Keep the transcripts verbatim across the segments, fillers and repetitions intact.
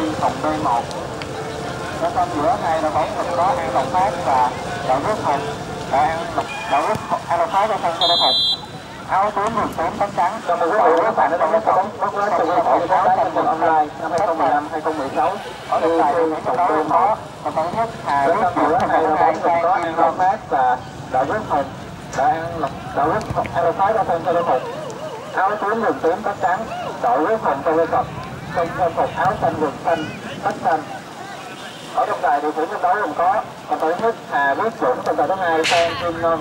phòng B một. Ở trong giữa hai đội bóng gồm có An Lộc Phát và đội Quốc Hùng. Đội An Lộc đội Quốc An Lộc Phát ở sân Sài Gòn. Áo tím mười tám tấm trắng. Trong một quý vị các bạn trong cái bóng bóng đá trong hội bóng đá thanh niên online năm hai không một năm hai không một sáu. Ở đây tại đội bóng đó có đội bóng nhất Hà Quốc giữa hai đội bóng gồm có An Lộc Phát và đội Quốc Hùng. Đội An Lộc đội Quốc An Lộc Phát ở sân Sài Gòn. Áo tím mười tám tấm trắng. Đội Quốc Hùng trong cái cặp trong trang phục áo xanh vượt xanh tách xanh. Ở trong đài điều khiển trong đấu gồm có cầu thủ nhất Hà Viết Dũng, cầu thủ thứ hai Phan Kim Ngân.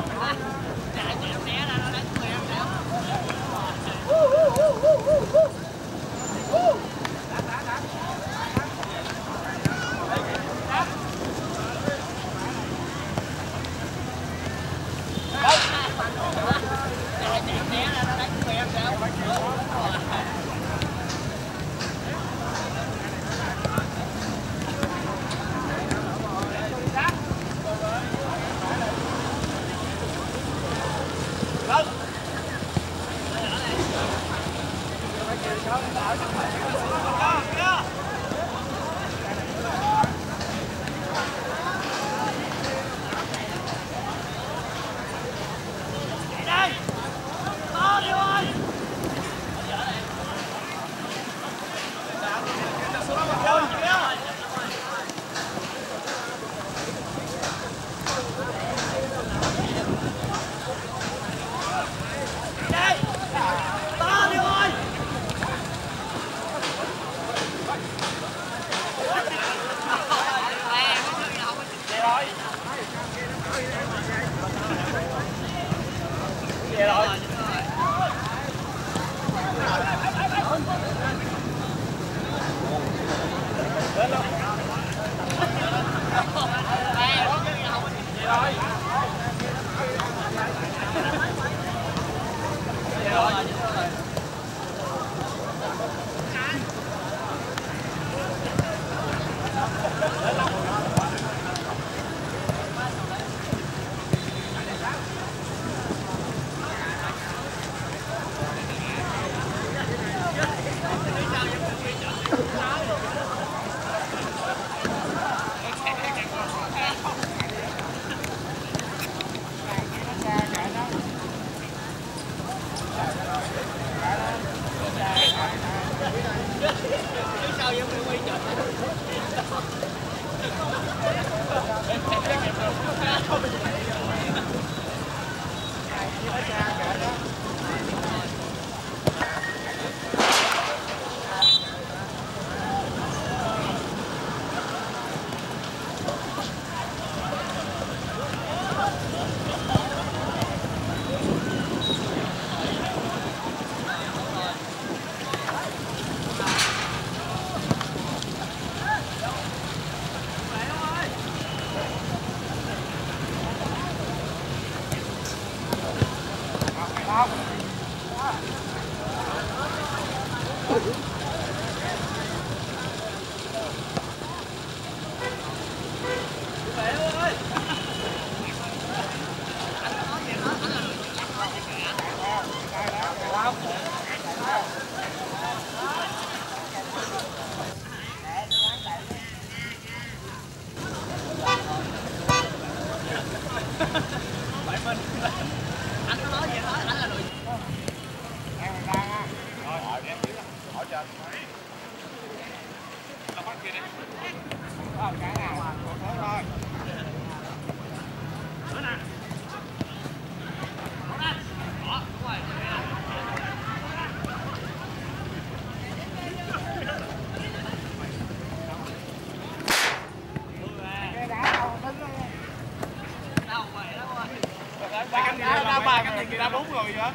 Ra ba cái tiền ra bốn người vậy?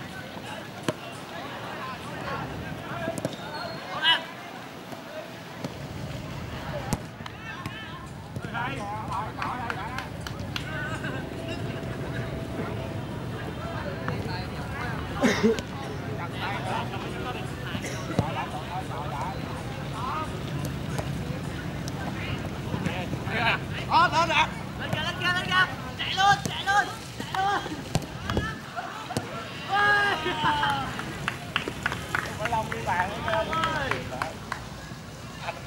Đó, đó, đó. Lên kìa, lên kìa, lên kìa. Chạy luôn, chạy luôn, chạy luôn. Phải Long đi bàn lên. Anh dám trong người.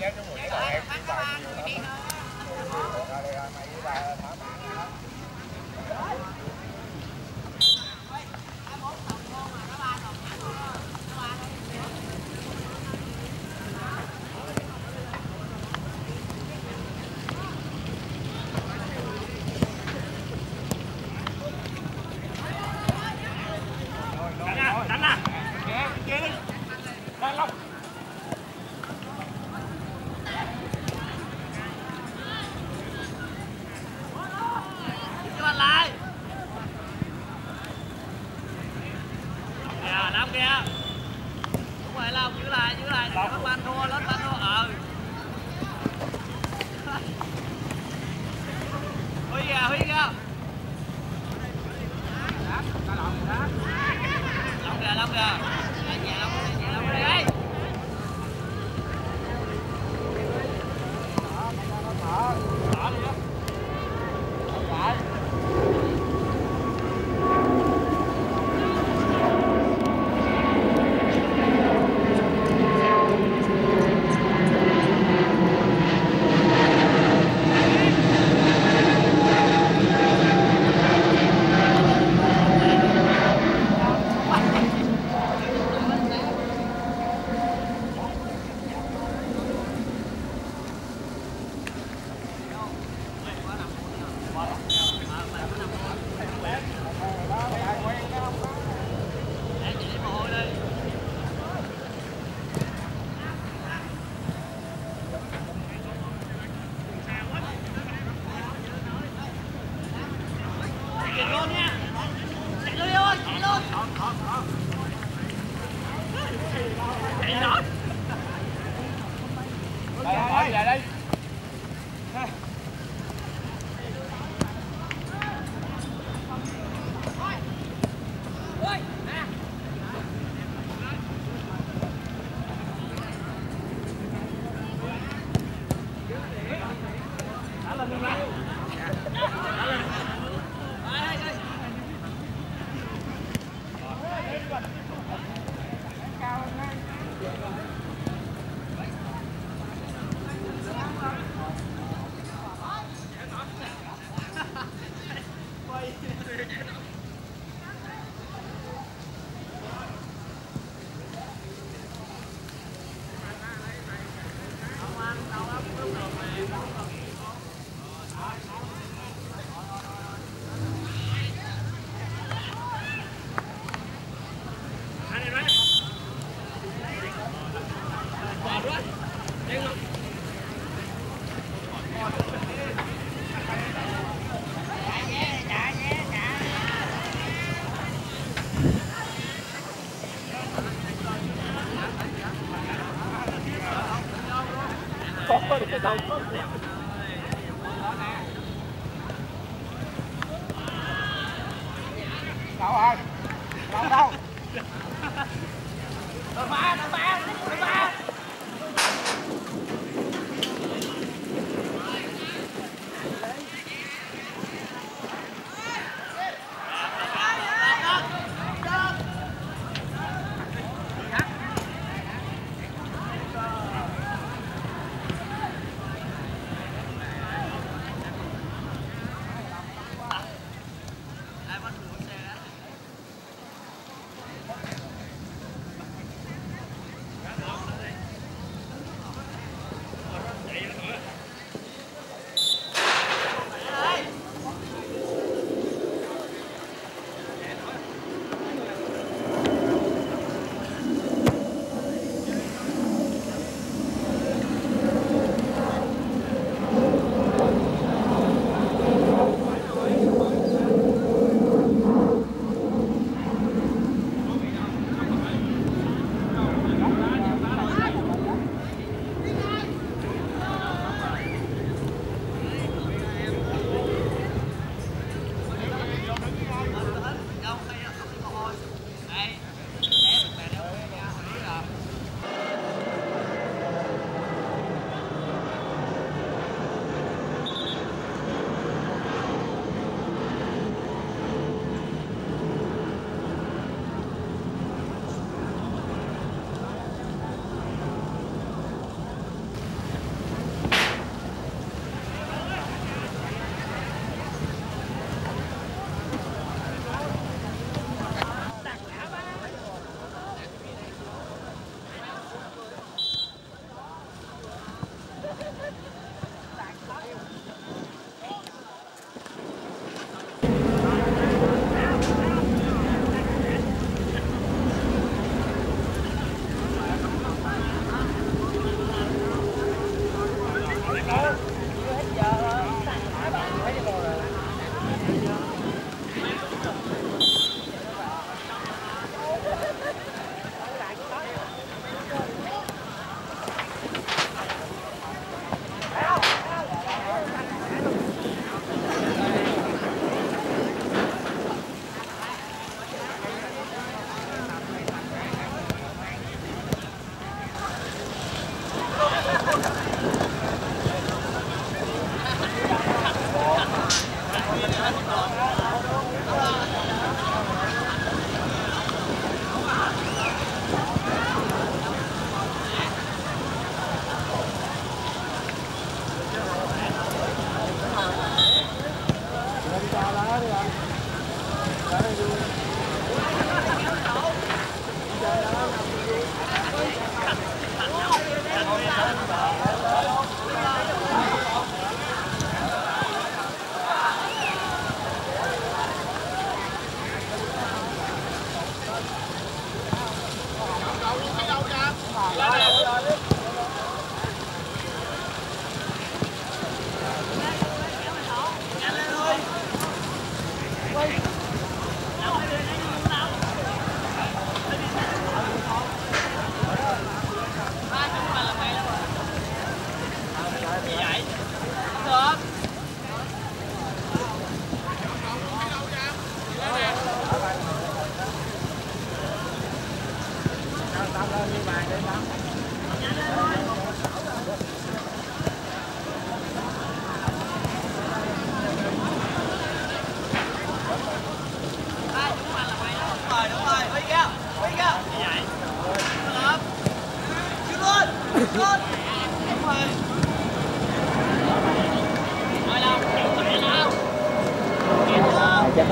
Đâu rồi? Đâu đâu? Đừng phá, đừng phá, đừng phá.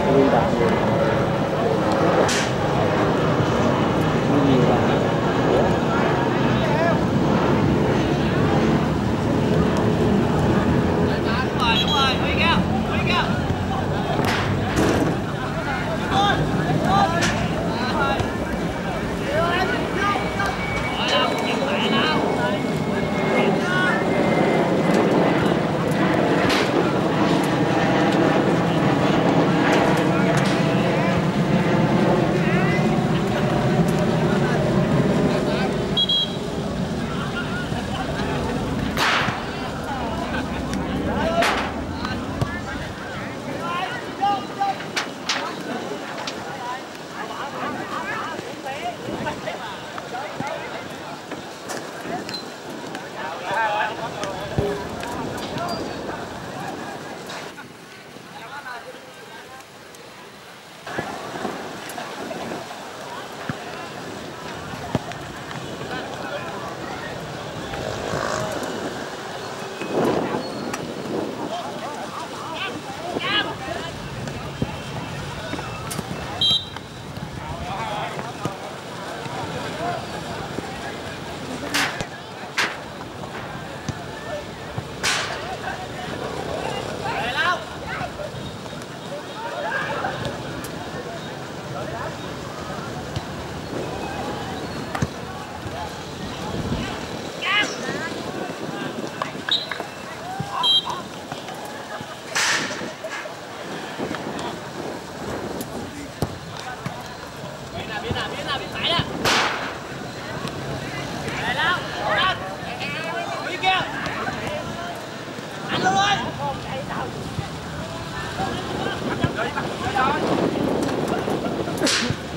viên đạn nhiều nhiều là Rồi, bắt rồi.